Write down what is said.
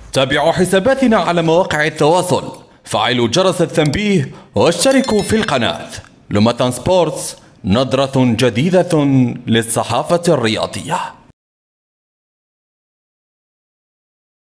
تابعوا حساباتنا على مواقع التواصل، فعلوا جرس التنبيه واشتركوا في القناة. لوماتان سبورتس، نظرة جديدة للصحافة الرياضية.